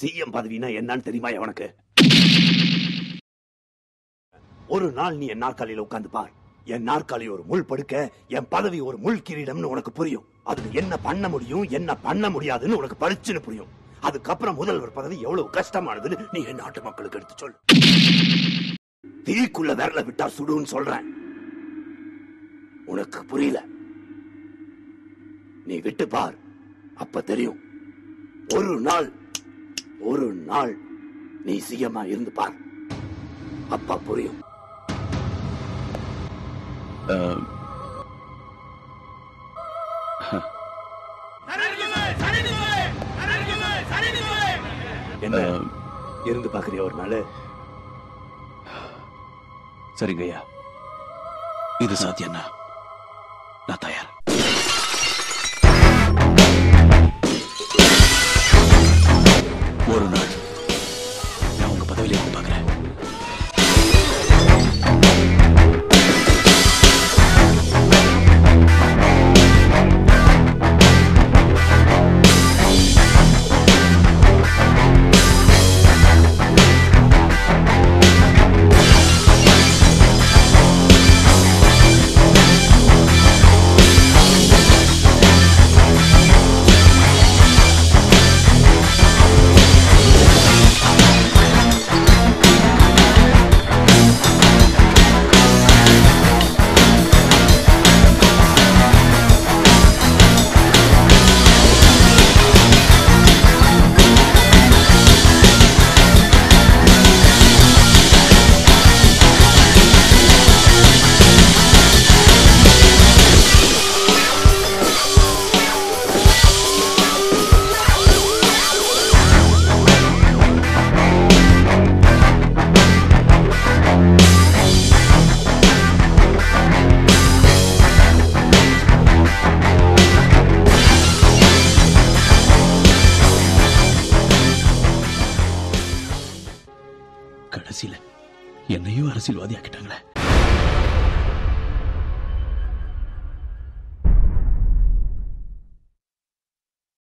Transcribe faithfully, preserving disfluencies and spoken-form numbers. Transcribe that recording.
CM பதவினா என்னன்னு தெரியுமா உனக்கு? ஒரு நாள் நீ என் நாற்காலியில உட்கார்ந்து பார். என் நாற்காலி ஒரு முள் படுக்க, என் பதவி ஒரு முள் கிரீடம்னு உனக்கு புரியும். அது என்ன பண்ண முடியும் என்ன பண்ண முடியாதுன்னு உனக்கு பளிச்சுன்னு புரியும். அதுக்கப்புறம் முதல்வர் பதவி எவ்வளவு கஷ்டமானதுன்னு நீ என் நாட்டு மக்களுக்கு எடுத்து சொல்லு. தீக்குள்ள விரல விட்டா சுடுன்னு சொல்றேன். உனக்கு புரியல? நீ விட்டு பார், அப்ப தெரியும். ஒரு நாள் ஒரு நாள் நீ சிஎம்மா இருந்து பார், அப்பா புரியும். என்ன இருந்து பாக்குறியா ஒரு நாள்? சரிங்கய்யா, இது சாத்தியம்னா நான் தயார். ஒரு நாள் நான் உங்க பதவியில இருந்து பாக்குறேன். கடைசியில என்னையும் அரசியல்வாதி ஆக்கிட்டாங்களே.